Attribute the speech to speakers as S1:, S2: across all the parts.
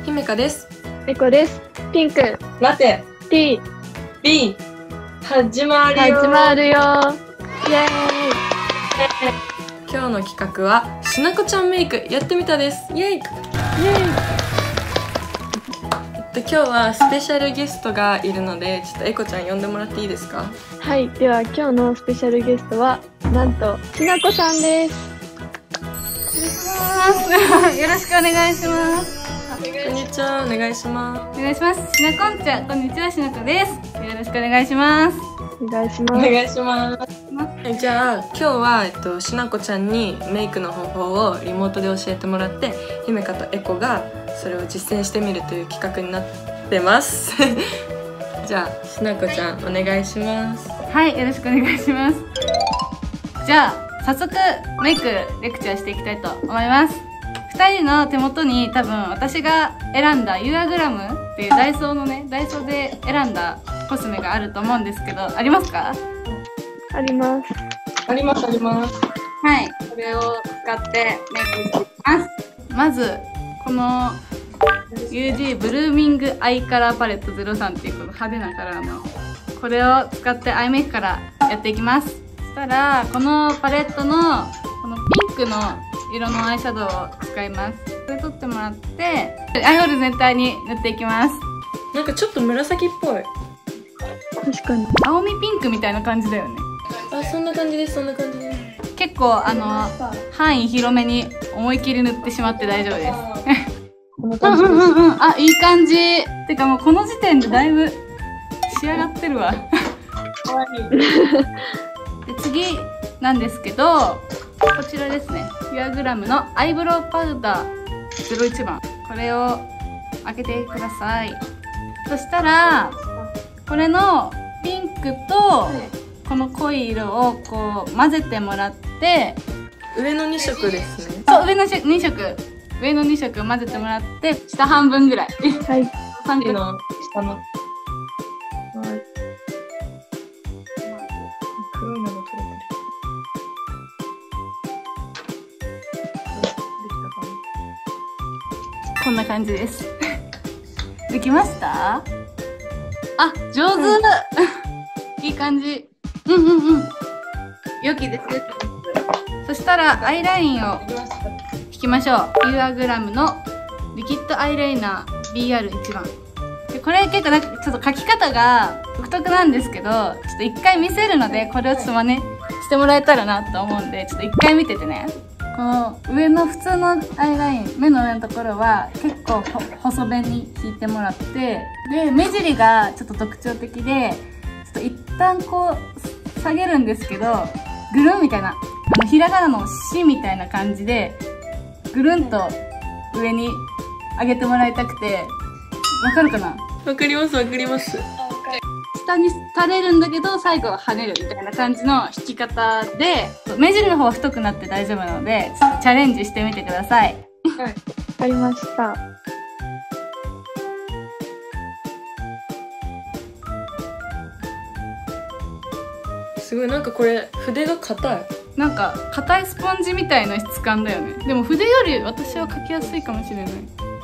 S1: 姫香です。
S2: エコです。ピンク、
S3: ラテ、
S2: T、
S3: B、始まるよ。
S2: 始まるよ。イエーイ。
S1: 今日の企画はしなこちゃんメイクやってみたです。イエイ。今日はスペシャルゲストがいるので、ちょっとエコちゃん呼んでもらっていいですか？
S2: はい、では今日のスペシャルゲストはなんとしなこさんです。
S4: よろしくお願いします。
S1: こんにちは、お願いします。
S4: お願いします。しなこんちゃん、こんにちは、しなこです。よろしくお願いします。
S2: お願いします。
S3: お願いします。
S1: じゃあ今日はしなこちゃんにメイクの方法をリモートで教えてもらって、姫香とエコがそれを実践してみるという企画になってますじゃあしなこちゃん、お願いします。
S4: はい、よろしくお願いします。じゃあ早速メイクレクチャーしていきたいと思います。2人の手元に多分私が選んだユアグラムっていうダイソーで選んだコスメがあると思うんですけど、ありますか？
S2: あります。
S3: あります、あります。
S4: はい、これを使ってメイクしていきます。まずこの UG ブルーミングアイカラーパレット03っていうこの派手なカラーのこれを使ってアイメイクからやっていきます。そしたらこのパレットのこのピンクの色のアイシャドウを使います。これ取ってもらってアイホール全体に塗っていきます。
S1: なんかちょっと紫っぽい。
S2: 確かに。
S4: 青みピンクみたいな感じだよね。
S1: あ、そんな感じです、そんな感じです。
S4: 結構範囲広めに思い切り塗ってしまって大丈夫です
S3: こんな感じです。
S4: あ、いい感じ。てかもうこの時点でだいぶ仕上がってるわ
S3: かわいい。
S4: で次なんですけど、こちらですね、ユアグラムのアイブロウパウダー01番、これを開けてください。そしたらこれのピンクとこの濃い色をこう混ぜてもらって、
S1: 上の2色ですね。
S4: そう、上の2色混ぜてもらって、下半分ぐらい
S2: はい。
S4: 三角
S3: の下の。黒いのが取れてる。
S4: こんな感じですできました？あ、上手、いい感じ。良きです。そしたらアイラインを引きましょう。ユアグラムのリキッドアイライナー BR1 番で、これ結構なんかちょっと描き方が独特なんですけど、ちょっと一回見せるので、これをちょっと真似してもらえたらなと思うんで、ちょっと一回見ててね。この上の普通のアイライン、目の上のところは結構細めに引いてもらって、で目尻がちょっと特徴的で、ちょっと一旦こう下げるんですけど、ぐるんみたいな、ひらがなの「し」みたいな感じでぐるんと上に上げてもらいたくて、わかるかな？
S1: わかります、わかります。
S4: 下に垂れるんだけど最後は跳ねるみたいな感じの引き方で、目尻の方は太くなって大丈夫なので、ちょっとチャレンジしてみてください。
S2: わかりました。
S1: すごい、なんかこれ筆が硬い。
S4: なんか硬いスポンジみたいな質感だよね。でも筆より私は描きやすいかもしれない。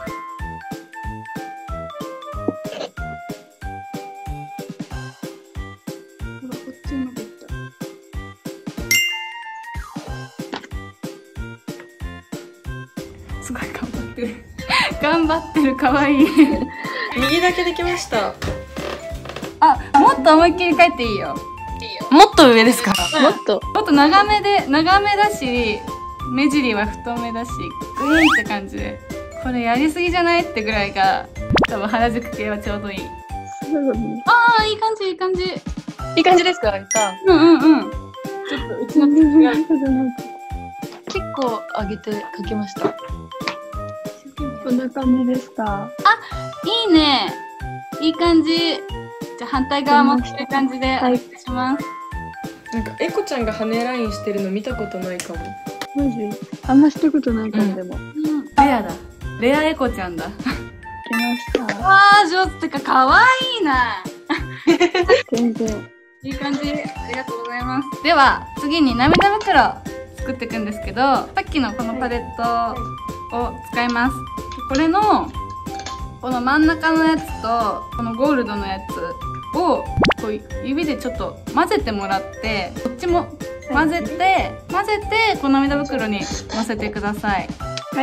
S4: すごい頑張ってる頑張ってる、かわいい
S1: 右だけできました。
S4: あ、もっと思いっきり描いていいよ。
S1: もっと上ですか？
S2: もっと。
S4: もっと長めだし、目尻は太めだし、グイーンって感じで、これやりすぎじゃないってぐらいが多分原宿系はちょうどいい。ああ、いい感じ、いい感じ。
S3: いい感じですか？いった。
S4: ちょっとうちの口が
S3: 結構上げて描きました。
S2: こんな感じですか？
S4: いいね、いい感じ。じゃあ反対側もこういう感じでお願いします。
S1: なんかエコちゃんが羽ラインしてるの見たことないかも。
S2: マジ？あんましたことないかも、でも。
S4: レアだ。レアエコちゃんだ。
S2: できました。
S4: わー、上手。てかかわいいな
S2: 全然。
S4: いい感じ。ありがとうございます。では次に涙袋作っていくんですけど、さっきのこのパレットを使います。これのこの真ん中のやつとこのゴールドのやつをこう指でちょっと混ぜてもらって、こっちも混ぜて、この涙袋にのせてください。
S2: はい。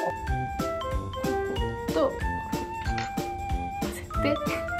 S4: と混ぜて。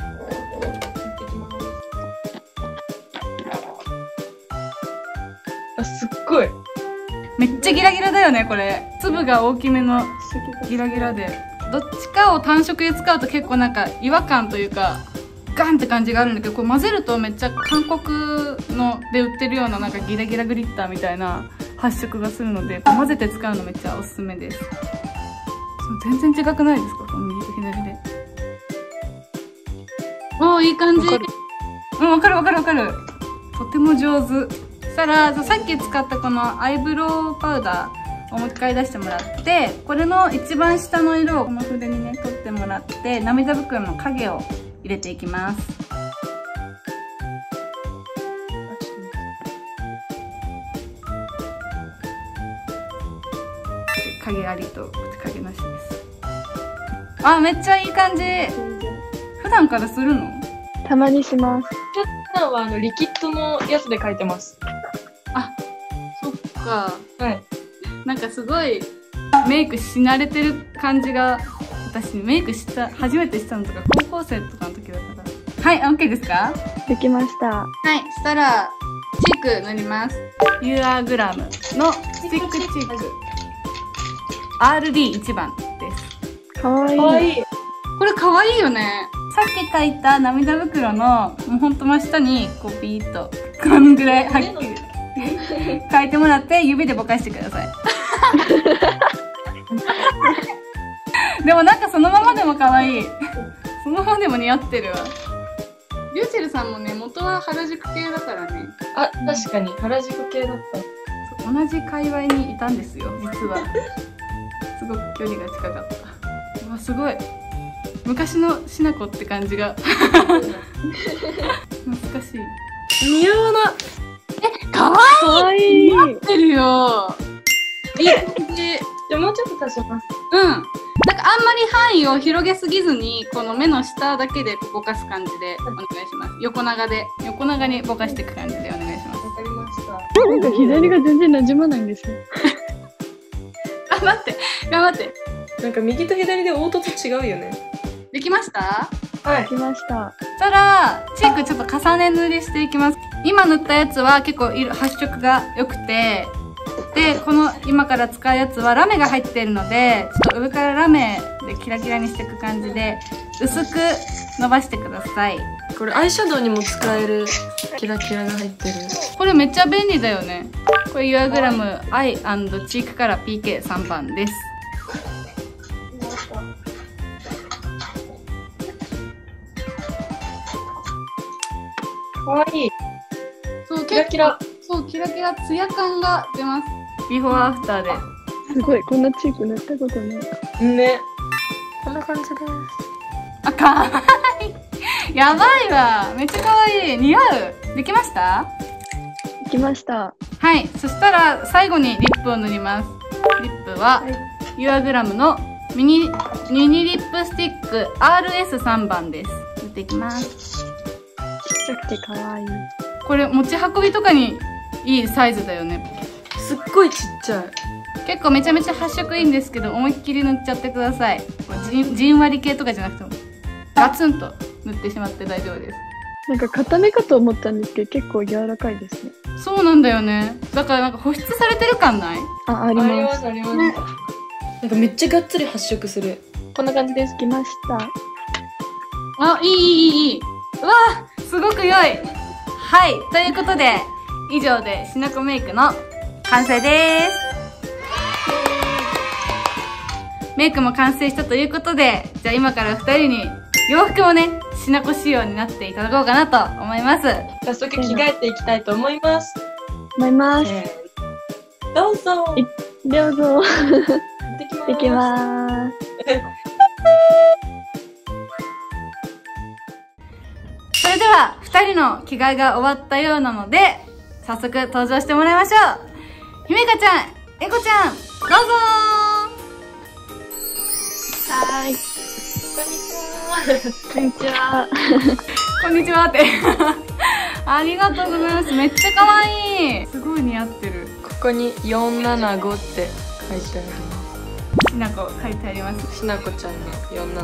S1: あ、すっごい。
S4: めっちゃギラギラだよね、これ。粒が大きめのギラギラで。どっちかを単色で使うと結構なんか違和感というか、ガンって感じがあるんだけど、こう混ぜるとめっちゃ韓国ので売ってるようななんかギラギラグリッターみたいな発色がするので、こう混ぜて使うのめっちゃおすすめです。全然違くないですか、この右と左で。おー、いい感じ。うん、わかる。とても上手。そしたら、さっき使ったこのアイブロウパウダーをもう一回出してもらって、これの一番下の色をこの筆にね、取ってもらって、涙袋の影を入れていきます。影ありと影なしです。あ、めっちゃいい感じ。普段からするの？
S2: たまにします。
S1: 普段はリキッドのやつで描いてます。
S4: あ、そっか。
S1: はい。
S4: なんかすごいメイクし慣れてる感じが、私メイク初めてしたのとか高校生とかの時だから。はい、OK ですか？
S2: できました。
S4: はい、したらチーク塗ります。ユーアグラムのスティックチーク RD1 番です。
S2: かわいい。
S1: かわいい。
S4: これかわいいよね。さっき描いた涙袋のもうほんと真下にこうピーッとこのぐらいはっきり描いてもらって指でぼかしてください。でもなんかそのままでも可愛い。そのままでも似合ってるわ。リューチェルさんもね、元は原宿系だからね。
S1: あ、確かに原宿系だった。
S4: 同じ界隈にいたんですよ、実は。すごく距離が近かった。うわ、すごい。昔のしなこって感じが。懐かしい。
S1: 似合わな。
S4: かわ
S2: かわいい。
S4: 似合ってるよ。いい感じ。
S1: じゃあもうちょっと足します。
S4: うん。なんかあんまり範囲を広げすぎずに、この目の下だけでぼかす感じでお願いします。横長にぼかしていく感じでお願いします。
S1: わかりました。
S2: なんか左が全然馴染まないんですよ。
S4: 頑張って。
S1: なんか右と左で凹凸違うよね。
S4: できました？
S1: は
S2: できました。
S4: そしたら、チークちょっと重ね塗りしていきます。今塗ったやつは結構発色が良くて、で、この今から使うやつはラメが入っているので、ちょっと上からラメでキラキラにしていく感じで、薄く伸ばしてください。
S1: これアイシャドウにも使えるキラキラが入ってる。
S4: これめっちゃ便利だよね。これユアグラムアイ&チークカラー PK3 番です。
S1: かわいい。
S4: そう、
S1: キラキラ。
S4: そう、キラキラツヤ感が出ます。ビフォーアフターで。
S2: すごい、こんなチーク塗ったことない。
S1: ね。こんな感じです。
S4: あ、かわいい。やばいわ。めっちゃかわいい。似合う。できました？
S2: できました。
S4: はい。そしたら最後にリップを塗ります。リップは、ユアグラムのミニリップスティック RS3 番です。塗っていきます。
S2: ちっちゃくてかわいい。
S4: これ持ち運びとかにいいサイズだよね。
S1: すっごいちっちゃい。
S4: 結構めちゃめちゃ発色いいんですけど、思いっきり塗っちゃってください。じんわり系とかじゃなくてもガツンと塗ってしまって大丈夫です。
S2: なんか固めかと思ったんですけど、結構柔らかいですね。
S4: そうなんだよね。だからなんか保湿されてる感ない？
S2: あります。
S1: あります。なんかめっちゃがっつり発色する。
S2: こんな感じです。きました。
S4: あ、いい。うわー、すごく良い。はい、ということで、以上でしなこメイクの完成です。メイクも完成したということで、じゃあ今から2人に洋服もね、しなこ仕様になっていただこうかなと思います。
S1: 早速着替えていきたいと思います。
S2: 思います。
S1: どうぞ。
S2: どうぞ。
S1: でき
S2: ます。
S4: それでは2人の着替えが終わったようなので、早速登場してもらいましょう。ひめかちゃん、えこちゃん、どうぞー。
S2: はい。
S1: こんに
S2: こんにちは。
S4: こんにちはってありがとうございます。めっちゃ可愛い。すごい似合ってる。
S1: ここに475って書いてあります。
S4: しなこ書いてあります。
S1: しなこちゃんの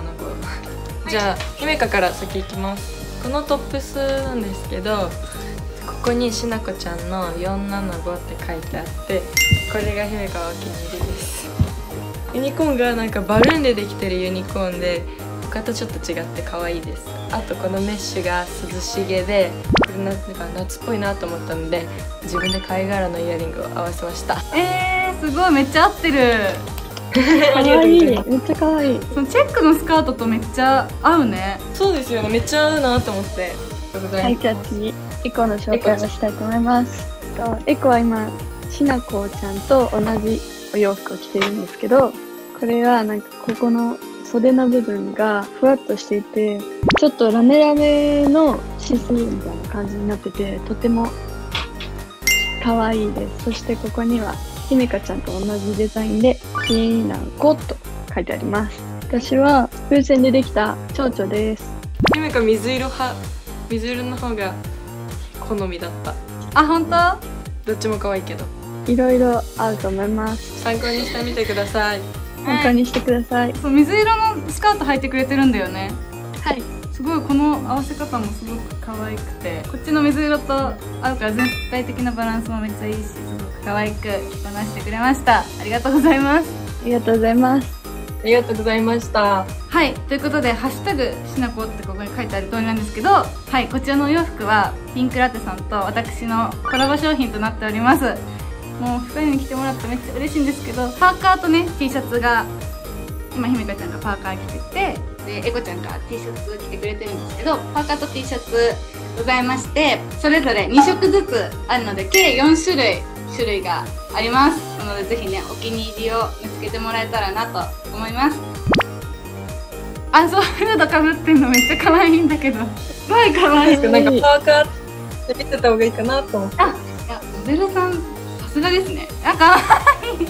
S1: 475じゃあ姫香から先行きます。このトップスなんですけど、ここにしなこちゃんの475って書いてあって、これが姫香はお気に入りです。ユニコーンがなんかバルーンでできてるユニコーンで、他とちょっと違って可愛いです。あとこのメッシュが涼しげで、これなんか夏っぽいなと思ったので、自分で貝殻のイヤリングを合わせました。
S4: すごい、めっちゃ合ってる。
S2: 可愛い。めっちゃ可愛い。
S4: そのチェックのスカートとめっちゃ合うね。
S1: そうですよね、めっちゃ合うなと思って。
S2: はい、じゃあ次、エコの紹介をしたいと思います。エコは今、しなこちゃんと同じお洋服を着てるんですけど、これはなんかここの袖の部分がふわっとしていて、ちょっとラメラメのシスみたいな感じになってて、とても可愛いです。そしてここには姫香ちゃんと同じデザインできなこと書いてあります。私は風船でできた蝶々です。
S1: 姫香水色派、水色の方が好みだった。
S4: あ、本当？
S1: どっちも可愛いけど、
S2: いろいろ合うと思います。
S1: 参考にしてみてください。
S2: 参考にしてください。
S4: そう、水色のスカート履いてくれてるんだよね。
S2: はい。
S4: すごい、この合わせ方もすごく可愛くて、こっちの水色と合うから全体的なバランスもめっちゃいいし、すごく可愛く着こなしてくれました。ありがとうございます。
S2: ありがとうございます。
S1: ありがとうございました。
S4: はい、ということで、ハッシュタグしなこってここに書いてある通りなんですけど、はい、こちらのお洋服はピンクラテさんと私のコラボ商品となっております。もう2人に着てもらってめっちゃ嬉しいんですけど、パーカーとね T シャツが今ひめかちゃんがパーカー着てて、でエコちゃんが T シャツ着てくれてるんですけど、パーカーと T シャツございまして、それぞれ2色ずつあるので計4種類があります。なのでぜひね、お気に入りを見つけてもらえたらなと思います。あ、そういうのかぶってんのめっちゃ可愛いんだけど、すごい可愛い。
S1: なんかパーカーって見てた方がいいかなと思って。
S4: あ、いや、モデルさんさすがですね。あ、可愛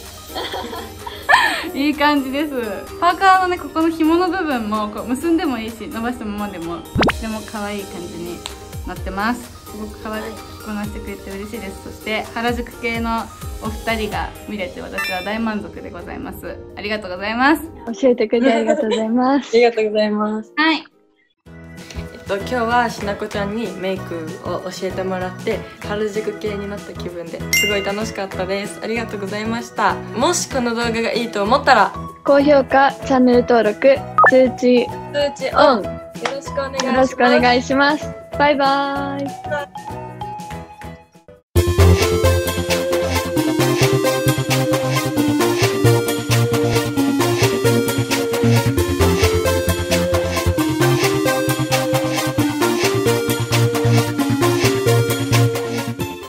S4: いいい感じです。パーカーのね、ここの紐の部分もこう結んでもいいし、伸ばしたままでもどっちでも可愛い感じになってます。すごく可愛く着こなしてくれて嬉しいです。そして原宿系のお二人が見れて私は大満足でございます。ありがとうございます。
S2: 教えてくれてありがとうございます。
S1: ありがとうございます。
S4: はい。
S1: 今日はしなこちゃんにメイクを教えてもらって原宿系になった気分ですごい楽しかったです。ありがとうございました。もしこの動画がいいと思ったら
S2: 高評価、チャンネル登録、通知
S1: オンよろしくお願いします。
S2: よろしくお願いします。バイバーイ。